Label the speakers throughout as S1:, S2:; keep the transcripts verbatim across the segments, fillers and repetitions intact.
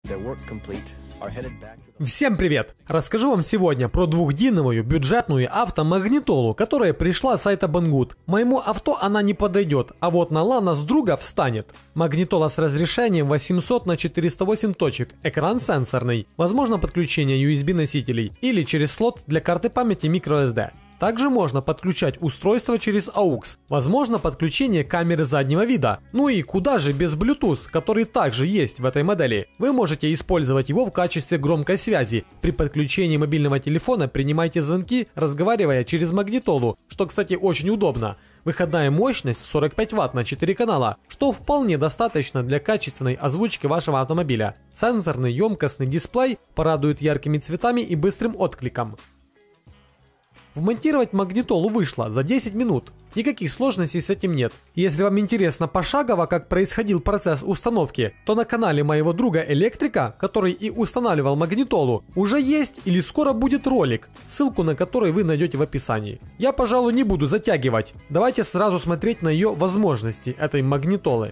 S1: Всем привет! Расскажу вам сегодня про двухдиновую бюджетную автомагнитолу, которая пришла с сайта Banggood. Моему авто она не подойдет, а вот на Lanos друга встанет. Магнитола с разрешением восемьсот на четыреста восемь точек, экран сенсорный, возможно подключение ю эс би носителей или через слот для карты памяти microSD. Также можно подключать устройство через эй ю экс, возможно подключение камеры заднего вида. Ну и куда же без Bluetooth, который также есть в этой модели. Вы можете использовать его в качестве громкой связи. При подключении мобильного телефона принимайте звонки, разговаривая через магнитолу, что, кстати, очень удобно. Выходная мощность в сорок пять ватт на четыре канала, что вполне достаточно для качественной озвучки вашего автомобиля. Сенсорный емкостный дисплей порадует яркими цветами и быстрым откликом. Вмонтировать магнитолу вышло за десять минут. Никаких сложностей с этим нет. Если вам интересно пошагово, как происходил процесс установки, то на канале моего друга электрика, который и устанавливал магнитолу, уже есть или скоро будет ролик, ссылку на который вы найдете в описании. Я, пожалуй, не буду затягивать. Давайте сразу смотреть на ее возможности этой магнитолы.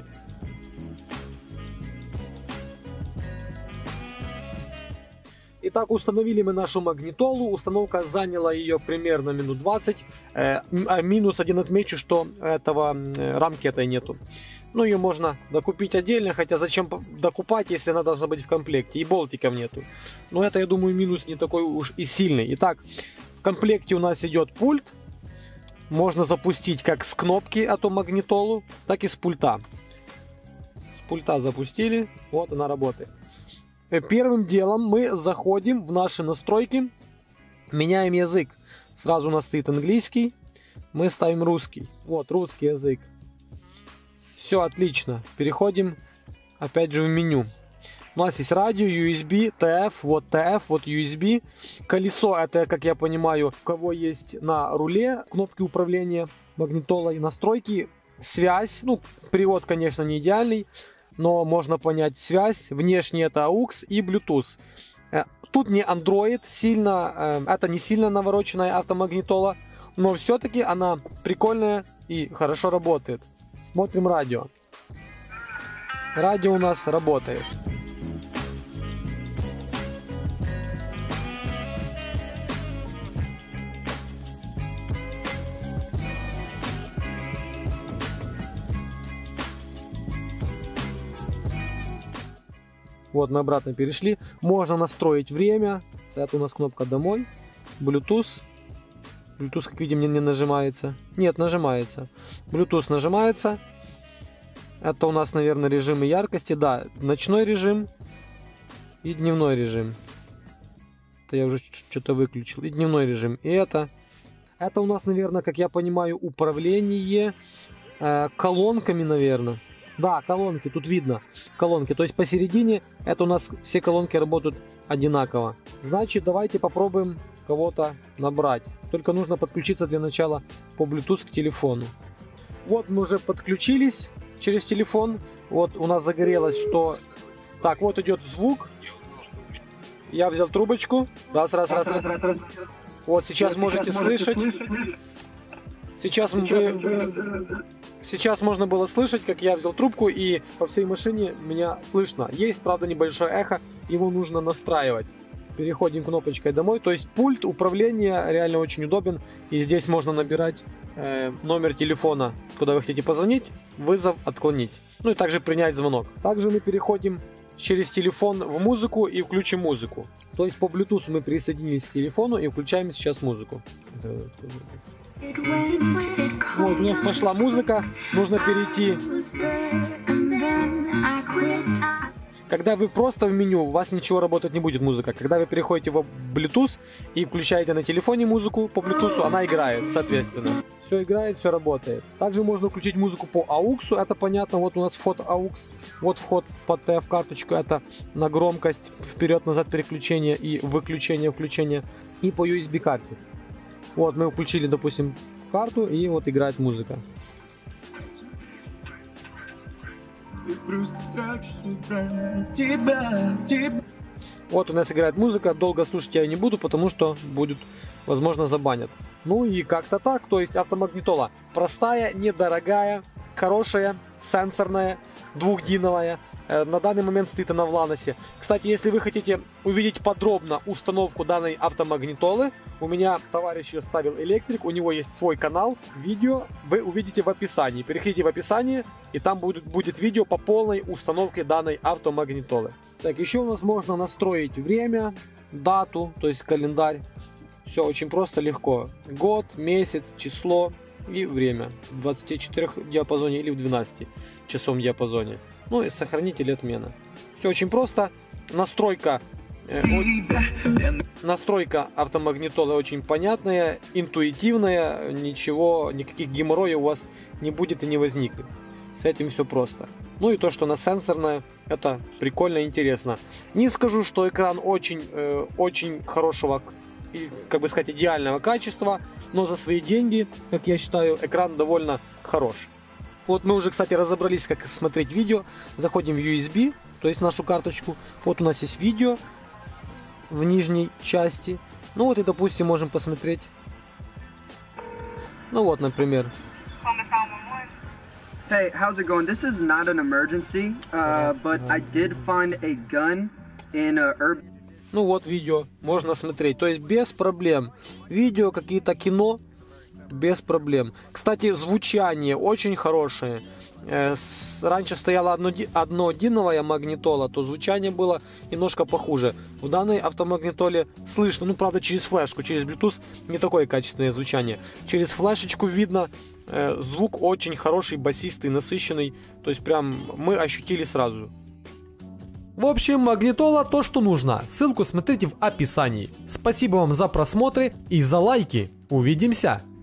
S1: Итак, установили мы нашу магнитолу, установка заняла ее примерно минут двадцать, э, а минус один отмечу, что этого э, рамки этой нету. Ну, ее можно докупить отдельно, хотя зачем докупать, если она должна быть в комплекте, и болтиков нету. Но это, я думаю, минус не такой уж и сильный. Итак, в комплекте у нас идет пульт, можно запустить как с кнопки эту магнитолу, так и с пульта. С пульта запустили, вот она работает. Первым делом мы заходим в наши настройки, меняем язык. Сразу у нас стоит английский, мы ставим русский. Вот, русский язык. Все отлично. Переходим опять же в меню. У нас есть радио, ю эс би, ти эф, вот ти эф, вот ю эс би. Колесо, это, как я понимаю, у кого есть на руле, кнопки управления магнитолой, настройки, связь. Ну, перевод, конечно, не идеальный, но можно понять связь. Внешне это эй ю экс и Bluetooth. Тут не Android, сильно, это не сильно навороченная автомагнитола, но все-таки она прикольная и хорошо работает. Смотрим радио. Радио у нас работает. Вот мы обратно перешли. Можно настроить время. Это у нас кнопка домой. Bluetooth. Bluetooth, как видим, не, не нажимается. Нет, нажимается. Bluetooth нажимается. Это у нас, наверное, режимы яркости. Да, ночной режим и дневной режим. Это я уже что-то выключил. И дневной режим. И это. Это у нас, наверное, как я понимаю, управление э, колонками, наверное. Да, колонки, тут видно колонки, то есть посередине это у нас все колонки работают одинаково. Значит, давайте попробуем кого-то набрать. Только нужно подключиться для начала по Bluetooth к телефону. Вот мы уже подключились через телефон. Вот у нас загорелось, что... Так, вот идет звук. Я взял трубочку. Раз, раз, раз, раз. Вот сейчас можете слышать. Сейчас мы... Сейчас можно было слышать, как я взял трубку, и по всей машине меня слышно. Есть, правда, небольшое эхо, его нужно настраивать. Переходим кнопочкой домой. То есть пульт управления реально очень удобен. И здесь можно набирать э, номер телефона, куда вы хотите позвонить, вызов отклонить. Ну и также принять звонок. Также мы переходим через телефон в музыку и включим музыку. То есть по Bluetooth мы присоединились к телефону и включаем сейчас музыку. Вот, у нас пошла музыка, нужно перейти. Когда вы просто в меню, у вас ничего работать не будет музыка. Когда вы переходите в Bluetooth и включаете на телефоне музыку по Bluetooth, она играет, соответственно. Все играет, все работает. Также можно включить музыку по эй ю экс, это понятно, вот у нас вход эй ю экс, вот вход под ти эф-карточку, это на громкость, вперед-назад переключение и выключение, включение, и по ю эс би карте. Вот мы включили, допустим, карту, и вот играет музыка. Вот у нас играет музыка, долго слушать я не буду, потому что будет, возможно, забанят. Ну и как-то так, то есть автомагнитола простая, недорогая, хорошая, сенсорная, двухдиновая. На данный момент стоит она в Ланосе. Кстати, если вы хотите увидеть подробно установку данной автомагнитолы, у меня товарищ ее ставил электрик, у него есть свой канал, видео вы увидите в описании. Переходите в описание, и там будет, будет видео по полной установке данной автомагнитолы. Так, еще у нас можно настроить время, дату, то есть календарь. Все очень просто, легко. Год, месяц, число и время. В двадцати четырёх диапазоне или в двенадцати часовом диапазоне. Ну и сохранитель отмена. Все очень просто. Настройка, э, о... настройка автомагнитолы очень понятная, интуитивная. Ничего, никаких геморроев у вас не будет и не возникнет. С этим все просто. Ну и то, что она сенсорная, это прикольно и интересно. Не скажу, что экран очень, э, очень хорошего, и, как бы сказать, идеального качества, но за свои деньги, как я считаю, экран довольно хорош. Вот мы уже, кстати, разобрались, как смотреть видео. Заходим в ю эс би, то есть нашу карточку. Вот у нас есть видео в нижней части. Ну вот и, допустим, можем посмотреть. Ну вот, например.
S2: Hey, how's it going? This is not an emergency, uh, but I did find a gun in a urban...
S1: Ну вот видео, можно смотреть, то есть без проблем. Видео, какие-то кино, без проблем. Кстати, звучание очень хорошее. Раньше стояла одно, однодиновая магнитола, то звучание было немножко похуже. В данной автомагнитоле слышно, ну правда через флешку, через Bluetooth не такое качественное звучание. Через флешечку видно, звук очень хороший, басистый, насыщенный. То есть прям мы ощутили сразу.
S3: В общем, магнитола то, что нужно. Ссылку смотрите в описании. Спасибо вам за просмотры и за лайки. Увидимся!